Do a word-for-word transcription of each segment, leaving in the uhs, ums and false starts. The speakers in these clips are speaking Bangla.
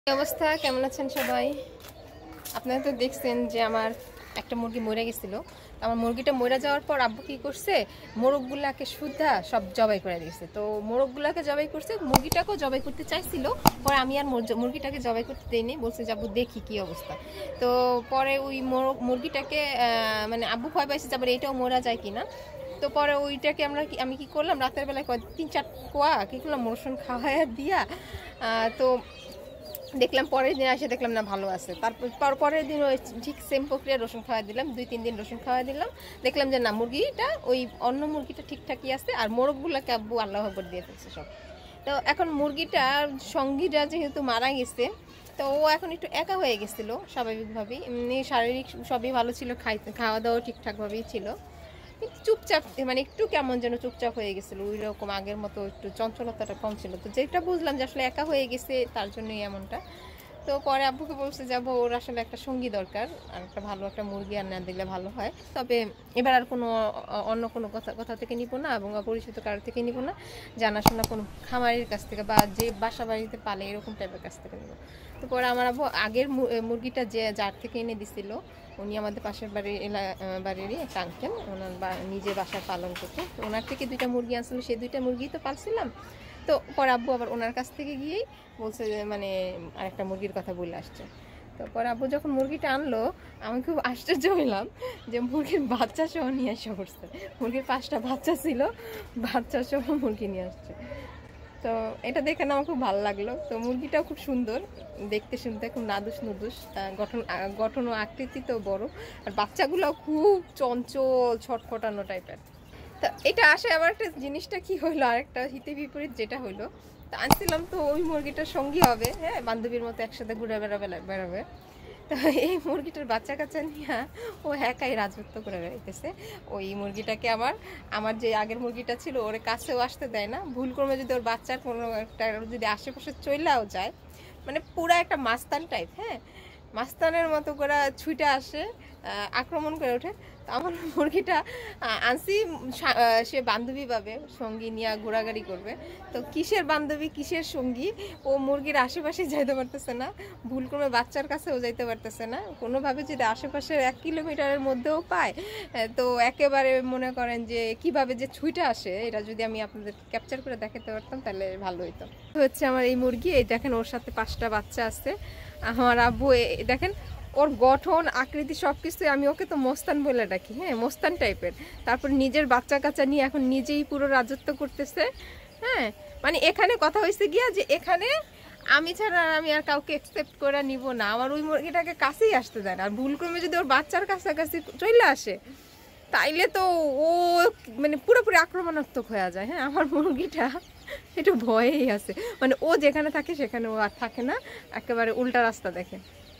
কি অবস্থা, কেমন আছেন সবাই? আপনারা তো দেখছেন যে আমার একটা মুরগি মরে গেছিল। আমার মুরগিটা মরে যাওয়ার পর আব্বু কি করছে, মোরগগুলাকে শুদ্ধা সব জবাই করে দিয়েছে। তো মোরগগুলাকে জবাই করছে, মুরগিটাকেও জবাই করতে চাইছিল। পরে আমি আর মুরগিটাকে জবাই করতে দিইনি, বলছে যে আব্বু দেখি কি অবস্থা। তো পরে ওই মোরগ মুরগিটাকে মানে আব্বু ভয় পাইছে যে আবার এটাও মরা যায় কিনা। তো পরে ওইটাকে আমরা আমি কি করলাম, রাতের বেলায় তিন চার কোয়া কী করলাম, রসুন খাওয়াইয়া দিয়া তো দেখলাম পরের দিন এসে দেখলাম না ভালো আছে। তারপর পরের দিন ওই ঠিক সেম প্রক্রিয়া রসুন খাওয়া দিলাম, দুই তিন দিন রসুন খাওয়া দিলাম, দেখলাম যে না মুরগিটা ওই অন্য মুরগিটা ঠিকঠাকই আছে, আর মোরগগুলোকে আব্বু আল্লাহ আকবার দিয়ে ফেলছে সব। তো এখন মুরগিটার সঙ্গীরা যেহেতু মারা গেছে, তো ও এখন একটু একা হয়ে গেছিলো স্বাভাবিকভাবেই। এমনি শারীরিক সবই ভালো ছিল, খাইতে খাওয়া দাওয়া ঠিকঠাকভাবেই ছিল, চুপচাপ মানে একটু কেমন যেন চুপচাপ হয়ে গেছিলো, ওই রকম আগের মতো একটু চঞ্চলতাটা কম ছিল। তো যেটা বুঝলাম যে আসলে একা হয়ে গেছে, তার জন্যই এমনটা। তো পরে আব্বুকে বলছে যাবো, ওর আসলে একটা সঙ্গী দরকার, আর একটা ভালো একটা মুরগি আর না দিলে ভালো হয়। তবে এবার আর কোনো অন্য কোনো কথা কথা থেকে নিব না, এবং অপরিচিত কারোর থেকে নিব না, জানাশোনা কোনো খামারের কাছ থেকে বা যে বাসা বাড়িতে পালে এরকম টাইপের কাছ থেকে নিব। তো পরে আমার আব্বু আগের মুরগিটা যে যার থেকে এনে দিছিল, উনি আমাদের পাশের বাড়ির এলা বাড়িরই একটা আঙ্কেল, ওনার বা নিজে বাসায় পালন করতো। তো ওনার থেকে দুইটা মুরগি আসছিল, সেই দুইটা মুরগি তো পালছিলাম। তো পরে আব্বু আবার ওনার কাছ থেকে গিয়েই বলছে যে মানে আরেকটা মুরগির কথা বলে আসছে। তো পরে আব্বু যখন মুরগিটা আনলো, আমি খুব আশ্চর্য হইলাম যে মুরগির বাচ্চা সহ নিয়ে আসা করছে। মুরগির পাঁচটা বাচ্চা ছিল, বাচ্চা সহ মুরগি নিয়ে আসছে। তো এটা দেখে না আমার খুব ভালো লাগলো। তো মুরগিটাও খুব সুন্দর দেখতে, শুনতে খুব নাদুস নুদুস, গঠন গঠন ও আকৃতি তো বড়, আর বাচ্চাগুলো খুব চঞ্চল ছটফটানো টাইপের। তো এটা আসে আবার একটা জিনিসটা কি হইলো, আরেকটা হিতে বিপরীত যেটা হইলো, তা আনছিলাম তো ওই মুরগিটার সঙ্গী হবে, হ্যাঁ বান্ধবীর মতো একসাথে ঘুরে বেড়াবে বেড়াবে। তো এই মুরগিটার বাচ্চা কাচ্চা নিয়ে ও একাই রাজত্ব করে বেড়াইতেছে। ওই মুরগিটাকে আমার আমার যে আগের মুরগিটা ছিল ওর কাছেও আসতে দেয় না। ভুল করে যদি ওর বাচ্চার কোনো একটা যদি আশেপাশে চইলাও যায়, মানে পুরা একটা মাস্তান টাইপ, হ্যাঁ মাস্তানের মতো করে ছুটে আসে, আক্রমণ করে ওঠে। তো আমার মুরগিটা আনসি সে বান্ধবী পাবে, সঙ্গী নিয়ে ঘোরাঘুরি করবে। তো কিসের বান্ধবী কিসের সঙ্গী, ও মুরগির আশেপাশে যাইতে পারতেছে না, ভুল করে বাচ্চার কাছেও যাইতে পারতেছে না। কোনোভাবে যদি আশেপাশের এক কিলোমিটারের মধ্যেও পায়, তো একেবারে মনে করেন যে কিভাবে যে ছুটে আসে, এটা যদি আমি আপনাদের ক্যাপচার করে দেখাতে পারতাম তাহলে ভালো হইতো। হচ্ছে আমার এই মুরগি, এই দেখেন ওর সাথে পাঁচটা বাচ্চা আছে। আমার আব্বু দেখেন ওর গঠন আকৃতি সব কিছু, আমি ওকে তো মোস্তান বলে ডাকি, হ্যাঁ মোস্তান টাইপের। তারপর নিজের বাচ্চা কাচ্চা নিয়ে এখন নিজেই পুরো রাজত্ব করতেছে। হ্যাঁ মানে এখানে কথা হয়েছে গিয়া যে এখানে আমি ছাড়া আমি আর কাউকে একসেপ্ট করে নিব না, আমার ওই মুরগিটাকে কাছেই আসতে দেয় না। আর ভুল ক্রমে যদি ওর বাচ্চার কাছাকাছি চলে আসে, তাইলে তো ও মানে পুরোপুরি আক্রমণাত্মক হয়ে যায়। হ্যাঁ আমার মুরগিটা একটু ভয়েই আছে, মানে ও যেখানে থাকে সেখানে ও আর থাকে না, একেবারে উল্টা রাস্তা দেখে।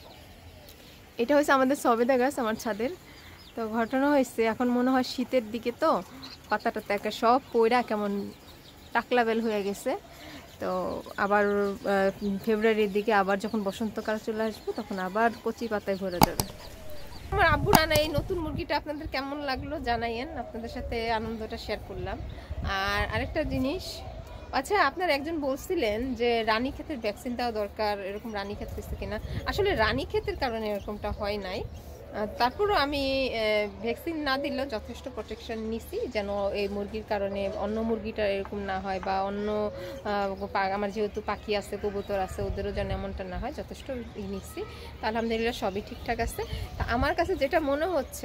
এটা হচ্ছে আমাদের সবেদা গাছ আমার ছাদের। তো ঘটনা হয়েছে এখন মনে হয় শীতের দিকে, তো পাতাটা একে সব পয়রা কেমন টাকলা বেল হয়ে গেছে। তো আবার ফেব্রুয়ারির দিকে আবার যখন বসন্তকাল চলে আসবে, তখন আবার কচি পাতায় ভরে যাবে। আমার আব্বুর আনা এই নতুন মুরগিটা আপনাদের কেমন লাগলো জানাইয়েন, আপনাদের সাথে আনন্দটা শেয়ার করলাম। আর আরেকটা জিনিস, আচ্ছা আপনারা একজন বলছিলেন যে রানীক্ষেতের ভ্যাকসিন দেওয়া দরকার, এরকম রানীক্ষেত হয়েছে কিনা। আসলে রানীক্ষেতের কারণে এরকমটা হয় নাই, তারপরও আমি ভ্যাকসিন না দিলেও যথেষ্ট প্রোটেকশন নিছি, যেন এই মুরগির কারণে অন্য মুরগিটা এরকম না হয়, বা অন্য আমার যেহেতু পাখি আছে কবুতর আছে ওদেরও যেন এমনটা না হয়, যথেষ্ট নিচ্ছি। তা আলহামদুলিল্লাহ সবই ঠিকঠাক আছে। তা আমার কাছে যেটা মনে হচ্ছে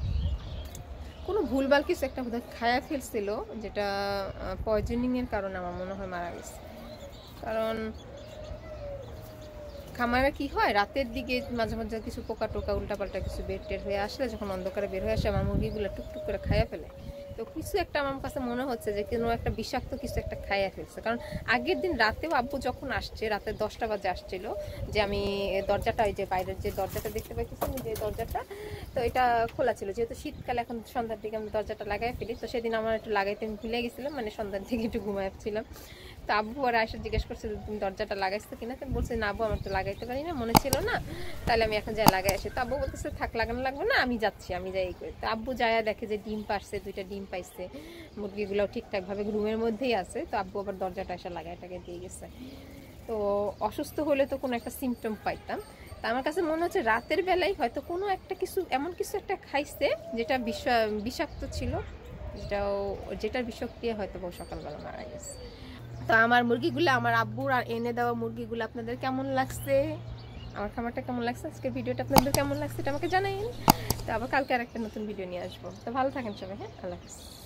কোনো ভুলভাল কিছু একটা বোধহয় খায়া ফেলছিল, যেটা পয়জনিংয়ের কারণে আমার মনে হয় মারা গেছে। কারণ খামারে কি হয়, রাতের দিকে মাঝে মাঝে কিছু পোকা টোকা উল্টাপাল্টা কিছু বের টের হয়ে আসলে, যখন অন্ধকারে বের হয়ে আসে আমার মুরগিগুলো টুকটুক করে খাইয়া ফেলে। তো কিছু একটা আমার কাছে মনে হচ্ছে যে কোনো একটা বিষাক্ত কিছু একটা খাইয়া ফেলছে। কারণ আগের দিন রাতেও আব্বু যখন আসছে, রাতে দশটা বাজে আসছিল, যে আমি দরজাটা ওই যে বাইরের যে দরজাটা দেখতে পাইতেছি যে দরজাটা, তো এটা খোলা ছিল, যেহেতু শীতকালে এখন সন্ধ্যার দিকে আমি দরজাটা লাগাই ফেলি। তো সেদিন আমার একটু লাগাইতে আমি ভুলে গেছিলাম, মানে সন্ধ্যার দিকে একটু ঘুমাচ্ছিলাম। তো আব্বু আর আয়সা জিজ্ঞেস করছে তুমি দরজাটা লাগাইছো কিনা, তো বলছে না আব্বু আমার তো লাগাইতে পারি না, মনে ছিল না, তাহলে আমি এখন যাই লাগাই আসি। তো আব্বু বলতেছে থাক লাগানো লাগবে না, আমি যাচ্ছি, আমি যাই করি। তো আব্বু যায় দেখে যে ডিম পারছে, দুইটা ডিম পাইছে, মুরগিগুলোও ঠিকঠাকভাবে রুমের মধ্যেই আছে। তো আব্বু আবার দরজাটা এসে লাগাইটাকে দিয়ে গেছে। তো অসুস্থ হলে তো কোনো একটা সিমটম পাইতাম। তা আমার কাছে মনে হচ্ছে রাতের বেলায় হয়তো কোনো একটা কিছু এমন কিছু একটা খাইছে যেটা বিষাক্ত ছিল, যেটাও যেটার বিষক্রিয়া হয়তো সকালবেলা মারা গেছে। তো আমার মুরগিগুলো, আমার আব্বুর আর এনে দেওয়া মুরগিগুলো আপনাদের কেমন লাগছে, আমার খামারটা কেমন লাগছে, আজকের ভিডিওটা আপনাদের কেমন লাগছে এটা আমাকে জানাইন। তো আবার কালকে আর একটা নতুন ভিডিও নিয়ে আসবো। তো ভালো থাকেন সবাই, হ্যাঁ, আল্লাহ হাফেজ।